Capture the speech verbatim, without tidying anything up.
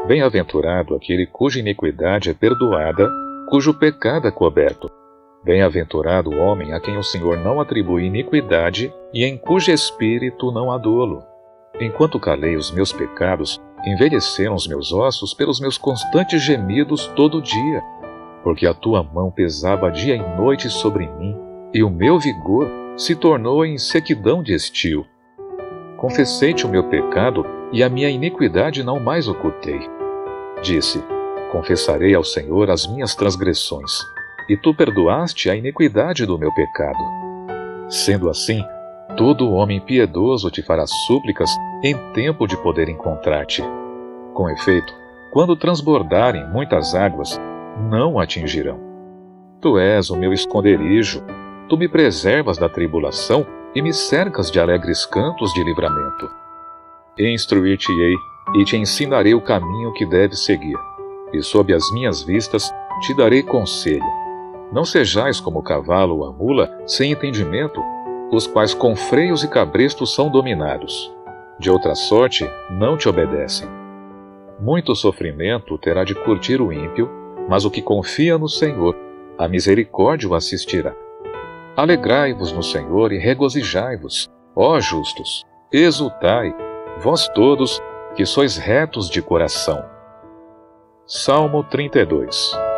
Bem-aventurado aquele cuja iniquidade é perdoada, cujo pecado é coberto. Bem-aventurado o homem a quem o Senhor não atribui iniquidade e em cujo espírito não há dolo. Enquanto calei os meus pecados, envelheceram os meus ossos pelos meus constantes gemidos todo dia, porque a tua mão pesava dia e noite sobre mim, e o meu vigor se tornou em sequidão de estio. Confessei-te o meu pecado, e a minha iniquidade não mais ocultei. Disse: confessarei ao Senhor as minhas transgressões, e tu perdoaste a iniquidade do meu pecado. Sendo assim, todo homem piedoso te fará súplicas em tempo de poder encontrar-te. Com efeito, quando transbordarem muitas águas, não atingirão. Tu és o meu esconderijo, tu me preservas da tribulação e me cercas de alegres cantos de livramento. Instruir-te-ei e te ensinarei o caminho que deves seguir, e sob as minhas vistas te darei conselho. Não sejais como o cavalo ou a mula sem entendimento, os quais com freios e cabrestos são dominados. De outra sorte, não te obedecem. Muito sofrimento terá de curtir o ímpio, mas o que confia no Senhor, a misericórdia o assistirá. Alegrai-vos no Senhor e regozijai-vos, ó justos, exultai, vós todos que sois retos de coração. Salmo trinta e dois.